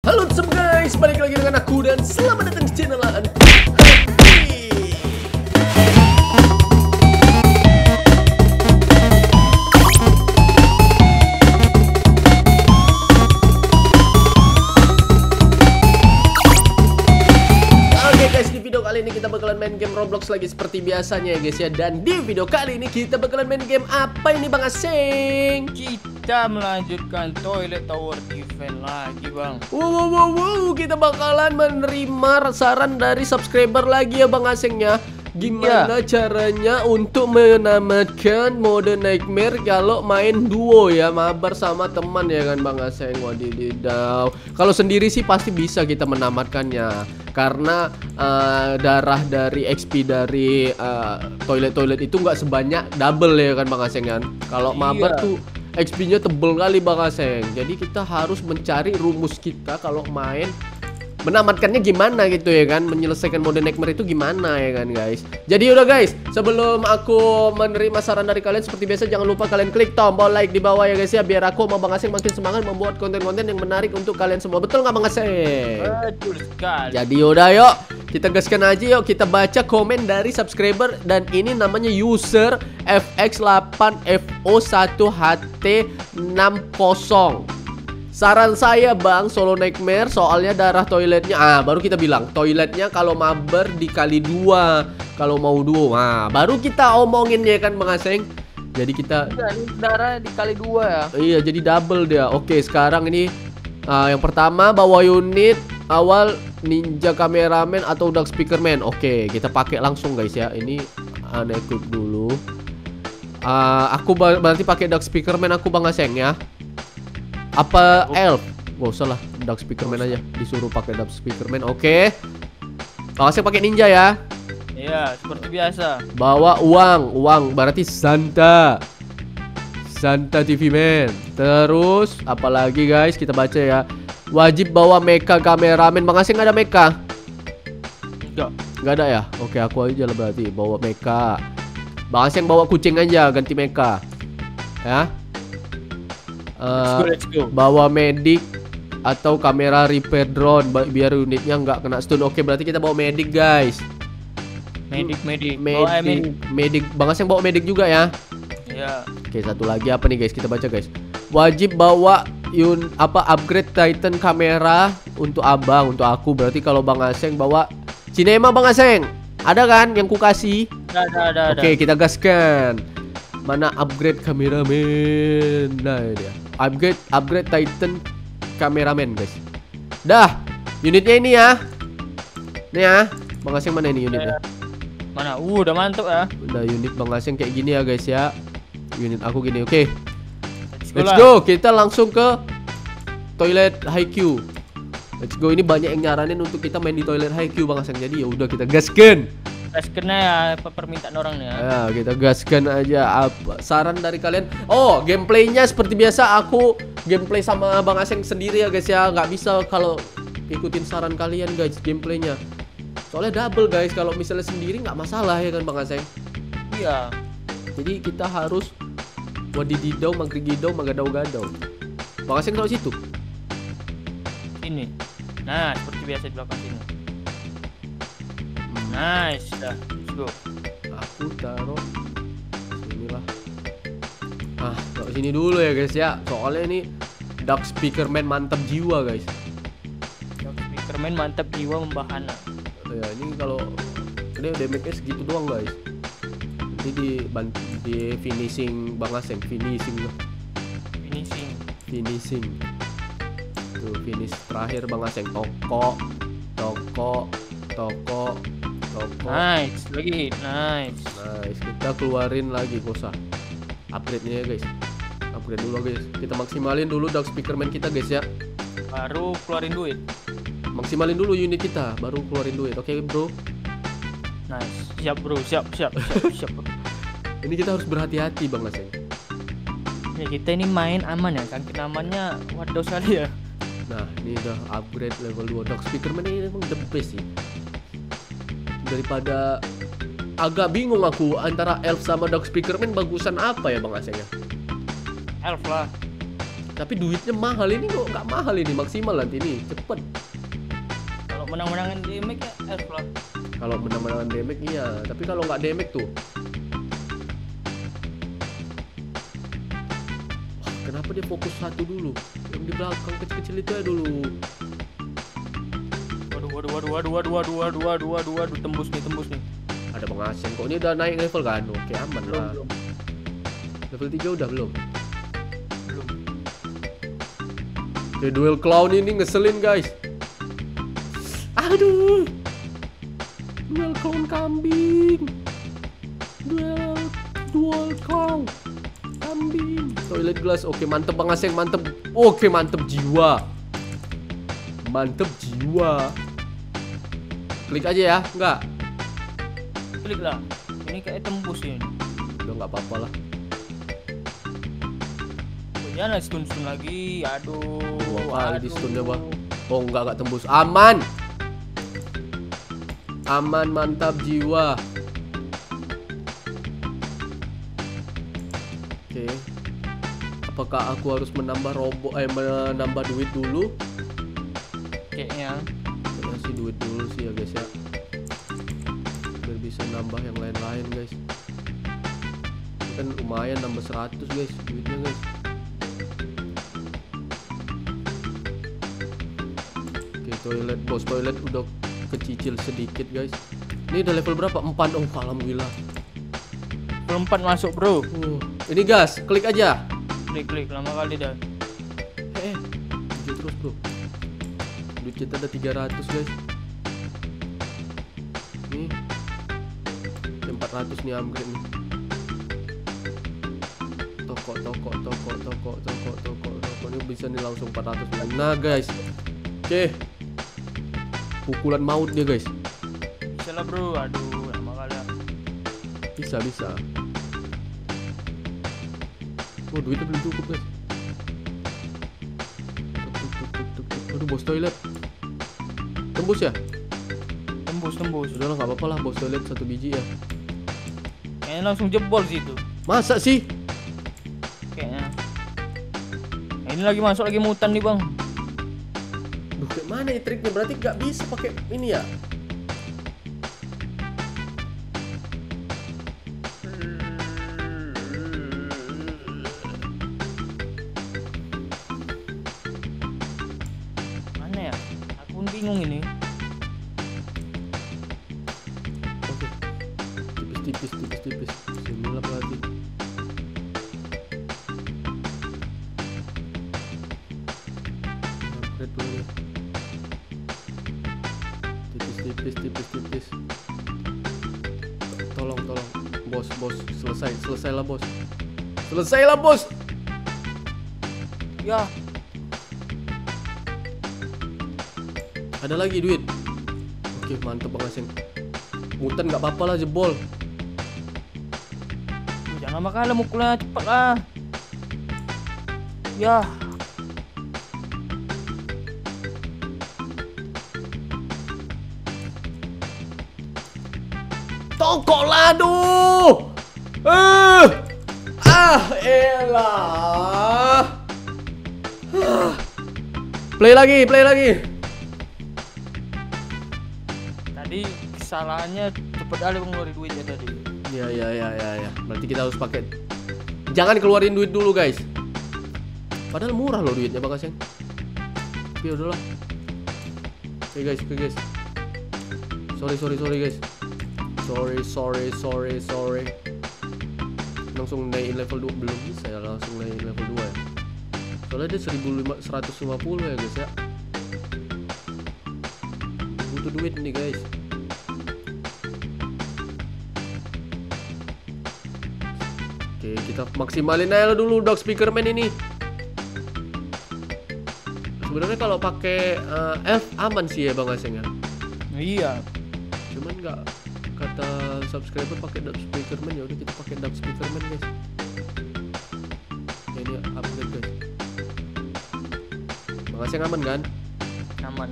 Halo semua guys, balik lagi dengan aku dan selamat datang di channel Anku. Kali ini kita bakalan main game Roblox lagi seperti biasanya ya guys ya. Dan di video kali ini kita bakalan main game apa ini Bang Aseng? Kita melanjutkan Toilet Tower Event lagi Bang. Wow, kita bakalan menerima saran dari subscriber lagi ya Bang Aseng ya. Gimana caranya untuk menamatkan mode Nightmare kalau main duo ya, mabar sama teman ya kan Bang Aseng. Wadidaw. Kalau sendiri sih pasti bisa kita menamatkannya karena darah dari XP dari toilet itu nggak sebanyak double ya kan Bang Aseng kan. Kalau mabar tuh XP-nya tebel kali Bang Aseng. Jadi kita harus mencari rumus kita kalau main menamatkannya gimana gitu ya kan, menyelesaikan mode Nightmare itu gimana ya kan guys. Jadi udah guys, sebelum aku menerima saran dari kalian seperti biasa jangan lupa kalian klik tombol like di bawah ya guys ya, biar aku sama Bang Aseng makin semangat membuat konten-konten yang menarik untuk kalian semua. Betul nggak Bang Aseng? Betul sekali. Jadi udah yuk, kita gaskan aja yuk, kita baca komen dari subscriber dan ini namanya user FX8FO1HT60. Saran saya Bang, solo Nightmare soalnya darah toiletnya. Baru kita bilang toiletnya kalau mabar dikali 2. Kalau mau duo, baru kita omongin ya kan Bang Aseng. Jadi kita darah dikali 2 ya. Iya, jadi double dia. Oke, sekarang ini yang pertama bawa unit awal Ninja Cameraman atau Dark Speakerman. Oke, kita pakai langsung guys ya. Ini equip dulu. Aku berarti pakai Dark Speakerman aku Bang Aseng ya. Apa elf? Gak usah lah, Dark Speakerman aja. Disuruh pakai Dark Speakerman. Oke. Bang Aseng pakai ninja ya. Iya, seperti biasa. Bawa uang berarti Santa TV Man. Terus apalagi guys, kita baca ya. Wajib bawa mecha kameramen. Bang Aseng ada mecha? Enggak ada ya? Oke, aku aja lah berarti bawa mecha. Bang Aseng bawa kucing aja, ganti mecha. Ya. Let's go. Bawa medik atau kamera repair drone biar unitnya nggak kena stun. Oke, berarti kita bawa medik guys. Medik. Medik. Bang Aseng bawa medik juga ya. Iya. Oke, satu lagi apa nih guys? Kita baca guys. Wajib bawa upgrade Titan kamera untuk abang, untuk aku. Berarti kalau Bang Aseng bawa Cinema Bang Aseng. Ada kan yang ku kasih? Ada. Oke, kita gaskan. Mana upgrade kameramen? Nah ini dia. Upgrade Titan kameramen guys. Dah, unitnya ini ya. Nih ya. Bang Aseng mana ini unitnya? Mana? Udah mantap ya. Udah unit Bang Aseng kayak gini ya guys ya. Unit aku gini. Oke. Let's go. Kita langsung ke toilet HiQ. Let's go. Ini banyak yang nyaranin untuk kita main di toilet HiQ Bang Aseng. Jadi ya udah kita gaskan. Gaskan ya permintaan orangnya. Ya, kita gaskan aja. Apa saran dari kalian? Oh, gameplaynya seperti biasa aku gameplay sama Bang Aseng sendiri ya guys ya. Nggak bisa kalau ikutin saran kalian guys gameplaynya. Soalnya double guys. Kalau misalnya sendiri nggak masalah ya kan Bang Aseng. Iya. Jadi kita harus wadididau, magrigidau, magadau-gadau. Bang Aseng taruh situ. Ini. Nah, seperti biasa di belakang sini. Nice, dah. Let's go. Aku taruh sinilah. Taruh sini dulu ya guys ya. Soalnya ini Dark Speakerman mantap jiwa guys. Dark Speakerman mantap jiwa membahana. Ya ini kalau ini damage-nya segitu doang guys. Nanti di finishing Bang Aseng, finishing. Tuh finish terakhir Bang Aseng. Toko. Nice, lagi nice. Kita keluarin lagi kosa. Upgrade-nya ya guys. Upgrade dulu guys. Kita maksimalin dulu Dark Speakerman kita guys ya. Baru keluarin duit. Maksimalin dulu unit kita, baru keluarin duit. Oke, bro. Nice. Siap, bro. Siap. Bro. Ini kita harus berhati-hati Bang Aseng. Ya, kita ini main aman ya. Saking amannya waduh sekali ya. Nah, ini udah upgrade level 2 Dark Speakerman ini emang the best sih. Daripada agak bingung aku antara elf sama Dark Speakerman bagusan apa ya Bang Aseng ya? Elf lah. Tapi duitnya mahal ini kok nggak mahal ini, maksimal nanti ini cepet. Kalau menang-menangan damage ya elf lah. Kalau menang-menangan damage iya, tapi kalau nggak damage tuh. Wah, kenapa dia fokus satu dulu? Yang di belakang kecil-kecil itu ya dulu. Waduh, tembus nih. Ada pengasing kok, ini udah naik level kan? Oke, aman lah. Belum. Level 3 udah belum? Oke, duel clown ini ngeselin guys. Aduh. Duel clown kambing. Duel clown kambing. Toilet glass. Oke, mantep pengasing, mantep. Oke, mantep jiwa. Mantep jiwa. Klik aja ya, enggak? Klik lah. Ini kayak tembus ini. Udah nggak apa-apa lah. Jangan stun lagi. Aduh. 2 kali di stunnya bang. Oh nggak tembus. Aman. Aman, mantap jiwa. Oke. Apakah aku harus menambah menambah duit dulu? Kayaknya Sih duit dulu sih ya guys ya. Biar bisa nambah yang lain-lain guys. Ini kan lumayan nambah 100 guys duitnya guys. Oke, toilet bos, toilet udah kecicil sedikit guys. Ini udah level berapa? 4. Oh alhamdulillah. level 4 masuk bro. Ini gas, klik aja. Klik lama kali dah. Hijau terus bro. Duit kita ada 300 guys. Nih 400 nih upgrade nih. Toko ini bisa nih langsung 400 nih. Nah guys. Oke. Pukulan maut dia guys. Bisa lah bro. Aduh lama kali. Bisa. Oh duitnya belum cukup guys. Aduh bos toilet. Tembus ya? Tembus. Udah lah nggak apa-apa lah, bos toilet 1 biji ya. Kayaknya langsung jebol situ. Masa sih? Kayaknya. Nah, ini lagi masuk lagi mutan nih bang. Duh, kayak mana ya triknya? Berarti nggak bisa pakai ini ya? Mana ya? Aku bingung ini. Tipis. Sinilah pelatih. Upgrade dulu ya. Tipis. Tolong. Bos. Selesailah bos. Ya. Ada lagi duit. Oke, mantep pengasing. Mutan nggak apa-apa lah jebol. Jangan lama kali mukulnya, cepet lah. Ya. Tokok lah aduh. Elah. Play lagi. Tadi kesalahannya cepet kali ngeluarin duit ya tadi. Ya. Berarti kita harus pakai. Jangan keluarin duit dulu guys. Padahal murah loh duitnya Bang Aseng. Tapi udahlah. Oke guys. Sorry guys. Sorry. Langsung naikin level 2 belum bisa ya, langsung naikin level 2 ya. Soalnya dia 150 ya guys ya. Butuh duit nih guys. Oke, kita maksimalin aja dulu dog speakerman ini. Sebenarnya kalau pakai elf aman sih ya Bang Aseng ya. Iya. Cuman nggak kata subscriber pakai dub speakerman, ya udah kita pakai dub speakerman guys. Ya, ini upgrade guys. Bang Aseng aman kan? Aman.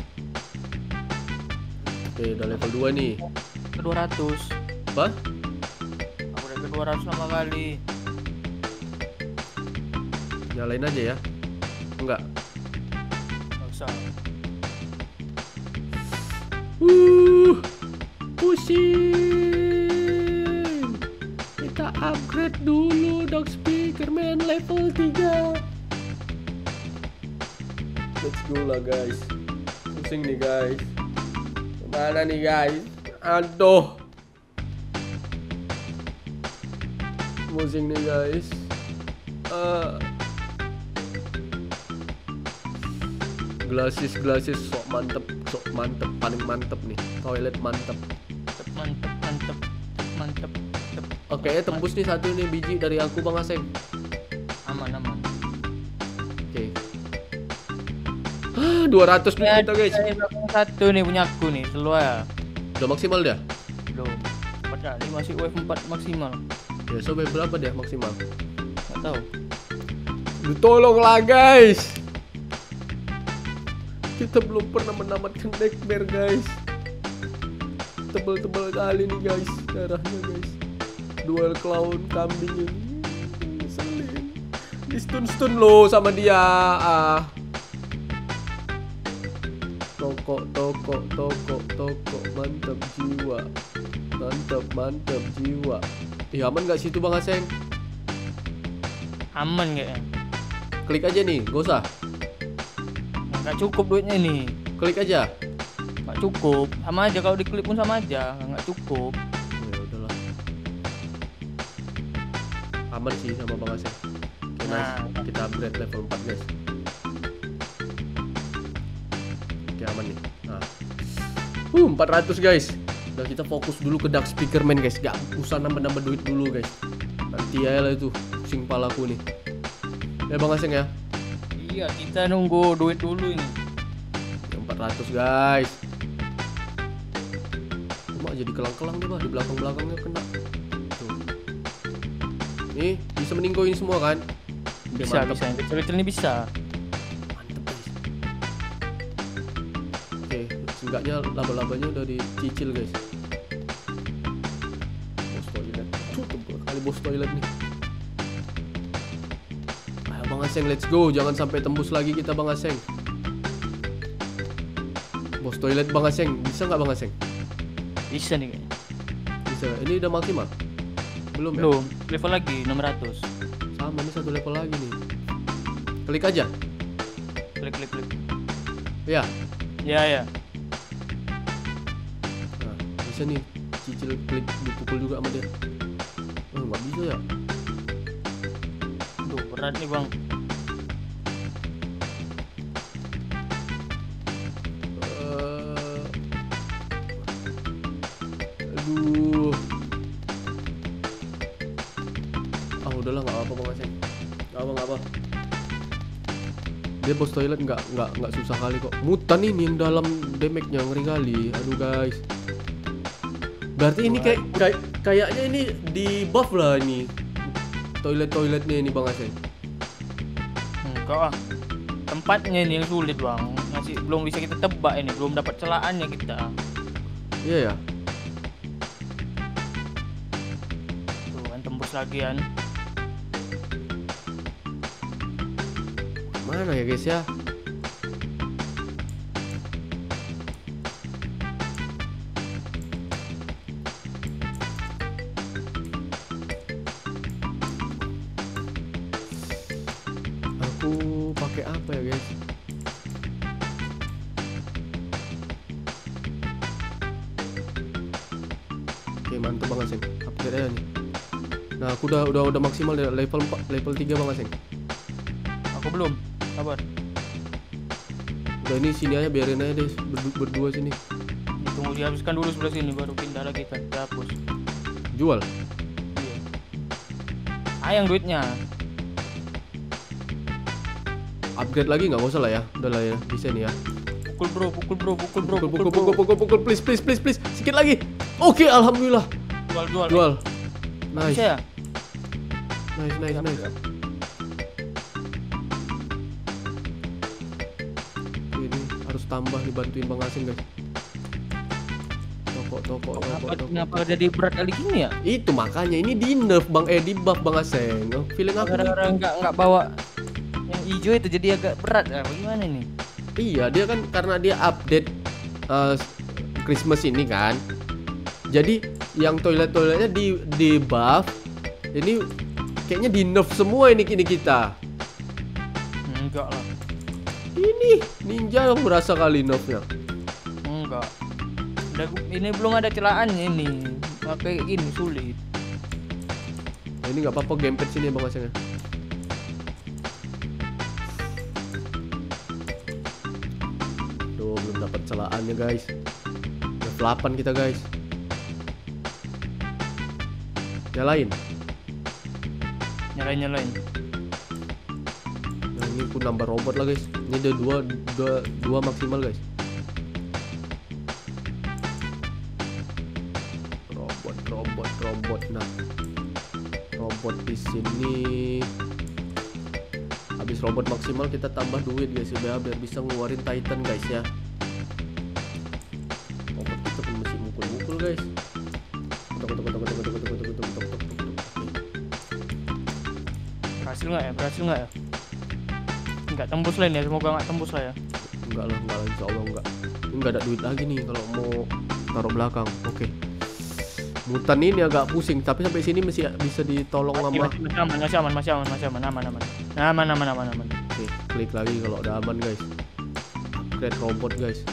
Oke, udah level 2 nih. Ke 200. Apa? Aku udah ke 200 lama kali. Nyalain aja ya. Enggak. Nggak usah. Pusing. Kita upgrade dulu dog speakerman level 3. Let's go lah guys. Pusing nih guys. Mana nih guys? Aduh. Pusing nih guys. Glasis sok mantep, paling mantep nih. Toilet mantep. Mantep. Oke, tembus nih satu nih biji dari aku Bang Aseng. Aman. Oke. 200 nih kita guys. Satu nih punya aku nih, seluar. Udah maksimal dah? Belum. Padahal ini masih wave 4 maksimal. Ya, so wave berapa dia maksimal? Nggak tahu. Lu tolonglah guys. Kita belum pernah menamatkan nightmare guys. Tebel-tebel kali nih guys darahnya guys. Duel clown kambing ini. Ngeselin. Di stun lo sama dia. Toko. Mantap jiwa. Ih, aman gak situ Bang Aseng? Aman kayaknya. Klik aja nih, gak usah. Nggak cukup duitnya nih. Klik aja. Nggak cukup. Sama aja kalau diklik pun sama aja. Nggak cukup. Ya udahlah. Aman sih sama Bang Aseng. Oke, nice. Kita upgrade level 4 guys. Oke, aman nih. Nah. 400 guys. Udah, kita fokus dulu ke dark speakerman guys. Gak usah nambah duit dulu guys. Nanti ya lah itu. Pusing palaku nih. Ya Bang Aseng ya. Iya, kita nunggu duit dulu ini. 400 guys. Cuma jadi kelang-kelang deh bah, di belakang-belakangnya kena. Tuh. Nih, bisa meninggoin semua kan? Bisa. Yang kecil-kecil ini bisa. Mantep guys. Oke, seenggaknya laba-labanya udah dicicil guys. Bos toilet. Kali bos toilet nih. Bang Aseng, let's go. Jangan sampai tembus lagi kita Bang Aseng. Bos toilet Bang Aseng. Bisa nggak Bang Aseng? Bisa nih kayaknya. Bisa. Ini udah maksimal? Belum ya? Belum. Level lagi 600. Sama nih, satu level lagi nih. Klik aja. Klik. Ya. Ya. Nah, bisa nih. Cicil klik dipukul juga sama dia. Nggak bisa ya? Tuh, berat nih Bang. Aduh. Udahlah, nggak apa-apa Bang Aseng. Nggak apa. Dia bos toilet nggak susah kali kok. Mutan ini yang dalam damage-nya ngeri kali. Aduh guys. Berarti ini kayaknya ini di buff lah ini. Toiletnya ini Bang Aseng. Enggak. Tempatnya ini yang sulit Bang. Masih belum bisa kita tebak ini. Belum dapat celaannya kita. Iya ya. Tuh kan tembus lagi kan. Mana ya guys ya? Aku pakai apa ya guys? Oke, mantap Bang Aseng. Upgrade aja nih. Nah, aku udah maksimal dari level 4, level 3 Bang Aseng. Aku belum. Sabar. Udah, ini sini aja, biarin aja deh berdua sini. Tunggu dihabiskan dulu sebelah sini baru pindah lagi kan. Kita hapus. Jual. Iya. Ayang duitnya. Upgrade lagi nggak usah lah ya. Udah lah ya, bisa nih ya. Pukul bro. Pukul please. Sikit lagi. Oke, alhamdulillah. Jual. Nice. Bisa ya? Nice. Ini harus tambah nih, bantuin Bang Aseng guys. Toko. Kenapa jadi berat kali gini ya? Itu makanya ini di nerf di buff Bang Aseng. Feeling aku gara-gara nggak bawa yang hijau itu jadi agak berat ya. Bagaimana nih? Iya, dia kan karena dia update Christmas ini kan. Jadi yang toiletnya di buff. Ini kayaknya di nerf semua ini kita. Enggak lah. Ini ninja yang berasa kali nerfnya. Enggak. Ini belum ada celaannya ini. Pakai gini sulit. Nah, ini nggak apa-apa gamepad sini ya Bang Aseng ya. Duh, belum dapat celaannya guys. Level 8 kita guys. Nyalain. Nyalain. Nah, ini aku nambah robot lah guys. Ini ada dua maksimal guys. Robot. Nah, robot di sini. Habis robot maksimal kita tambah duit guys ya, biar bisa ngeluarin Titan guys ya. Robot kita pun mesti mukul guys. Berhasil nggak ya? Nggak tembus lah ini ya, semoga nggak tembus lah ya. Enggak lah, insya Allah enggak. Ini nggak ada duit lagi nih kalau mau taruh belakang. Oke. Mutan ini agak pusing, tapi sampai sini masih bisa ditolong Masih aman. Aman. Oke, klik lagi kalau udah aman guys. Upgrade robot guys.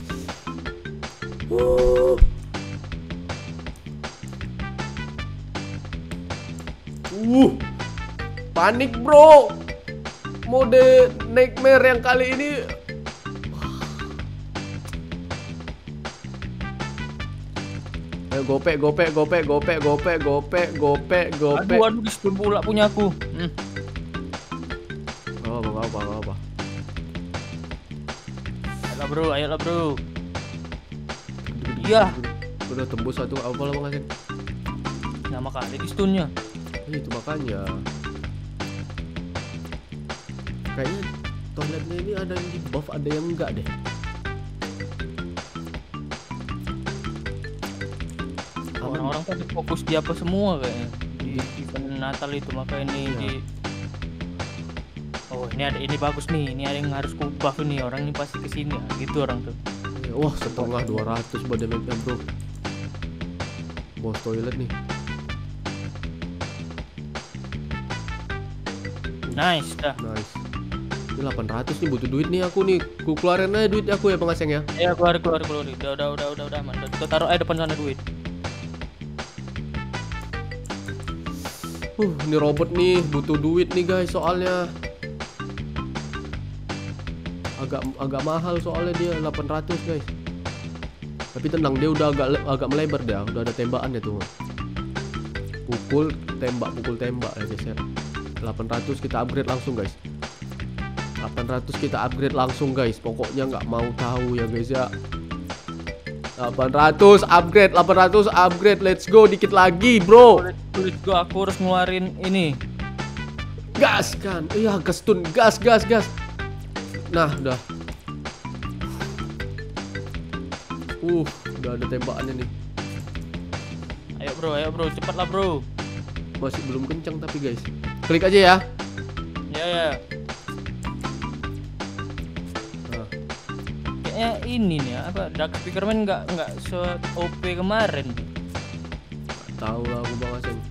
Panik bro. Mode nightmare yang kali ini. Ayo gopek. Aduh, distun pula punya aku. Gak apa. Ayolah bro. Iya. Udah tembus satu apa lah Bang Aseng. Nah makanya distunnya. Itu makanya. Kayaknya toiletnya ini ada yang di buff, ada yang enggak deh. Orang-orang tadi fokus di apa semua kayaknya di event Natal itu, maka ini Iya. Oh ini bagus nih, ini ada yang harus ku buff ini, orang ini pasti kesini ya, gitu orang tuh. Wah, setengah 200 buat damage bro. Bos toilet nih. Nice dah. Nice. Ini 800 nih, butuh duit nih aku nih. Ku keluarin aja duit aku ya Bang Aseng ya. Ya keluar. Udah aman. Udah taruh aja depan sana duit. Ini robot nih, butuh duit nih guys soalnya. Agak mahal soalnya dia 800 guys. Tapi tenang, dia udah agak melebar dah, udah ada tembakannya tuh. Pukul tembak ya guys ya. 800 kita upgrade langsung guys. 800 kita upgrade langsung guys. Pokoknya nggak mau tahu ya guys ya. 800 upgrade, let's go, dikit lagi bro. Let's go, aku harus ngeluarin ini. Gas kan, iya gas. Nah udah. Udah ada tembakannya nih. Ayo bro, cepatlah bro. Masih belum kencang tapi guys. Klik aja ya. Ya. Nah. Kayaknya ini nih apa, Dark Speakerman nggak se-OP kemarin. Tahu lah aku Bang Aseng.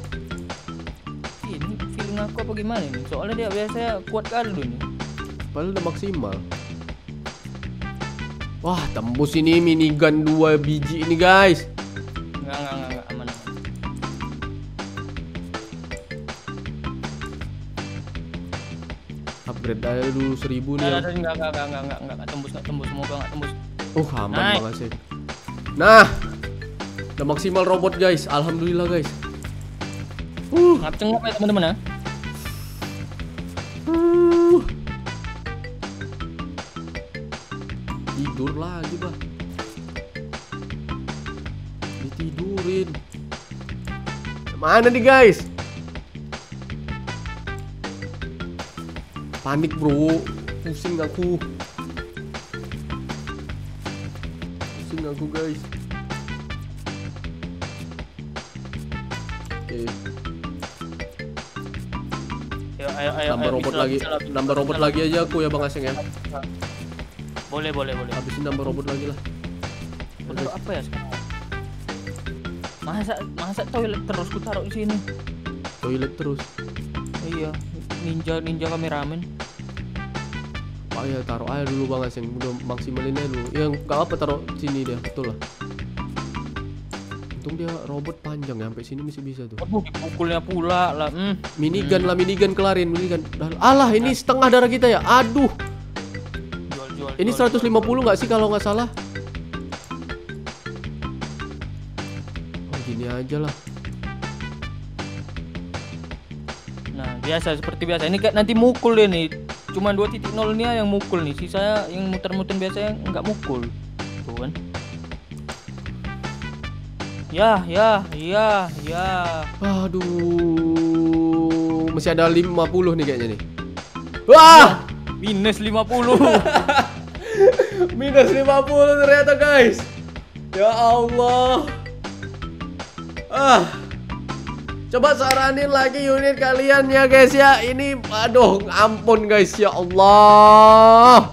Ini feeling aku apa gimana nih? Soalnya dia biasanya kuat kali dulu nih. Padahal udah maksimal. Wah, tembus ini minigun 2 biji ini guys. Enggak aman. Upgrade aja dulu 1000 nih. Enggak tembus, semoga enggak tembus. Aman Bang Aseng. Nah, udah maksimal robot guys. Alhamdulillah guys. Ngap-ngap ya teman-teman ya. Tidur lagi bah. Ditidurin. Mana nih guys? Panik bro. Pusing aku guys. Oke. Nambah robot lagi. Nambah robot lagi aja aku ya Bang Aseng ya. Boleh. Habisin nambah robot lagi lah. Taruh apa ya sekarang? Masa toilet terus ku taruh di sini. Toilet terus. Iya, ninja kameramen. Oh ya taruh aja dulu Bang Aseng, udah maksimalin aja dulu. Yang gak apa taruh sini dia, betul lah. Untung dia robot panjang ya, sampai sini masih bisa tuh. Aduh, dipukulnya pula lah. Minigun kelarin, minigun. Alah, ini setengah darah kita ya. Aduh. Ini 150 nggak sih kalau nggak salah? Oh, gini aja lah. Nah, seperti biasa. Ini kayak nanti mukul deh nih. Cuma 2.0 nih yang mukul nih. Sisa yang muter-muter biasa yang nggak mukul. Tuh kan. Ya. Aduh. Masih ada 50 nih kayaknya nih. Wah! Minus 50. Minus 50 ternyata guys. Ya Allah. Coba saranin lagi unit kalian ya guys ya. Ini aduh ampun guys ya Allah.